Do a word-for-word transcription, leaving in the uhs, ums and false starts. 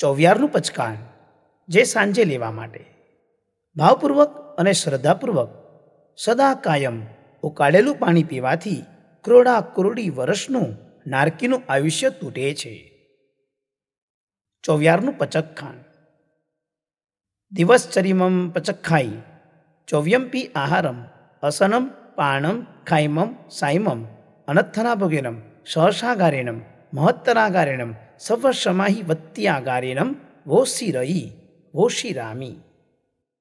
ચોવિયારનું પચકાન, જે સાંજે લેવા માટે. ભાવપૂર્વક અને શ્રદ્ધાપૂર્વક સદા કાયમ ઉકાળેલું પાણી પીવાથી ક્રોડા ક્રોડી વર્ષનું નારકીનું આયુષ્ય તૂટે છે. ચોવિયારનું પચકખાન. દિવસચરીમમ પચક્ખાઈ ચોવ્યમપી આહારમ અસનમ પાણમ ખાઈમમ સાઈમમ અનથનાભોગેનમ સહસાગારેણમ મહત્તરાગારેણમ સવસમાહી વત્યાગારેણમ વોશિરઈ વોશિરામી.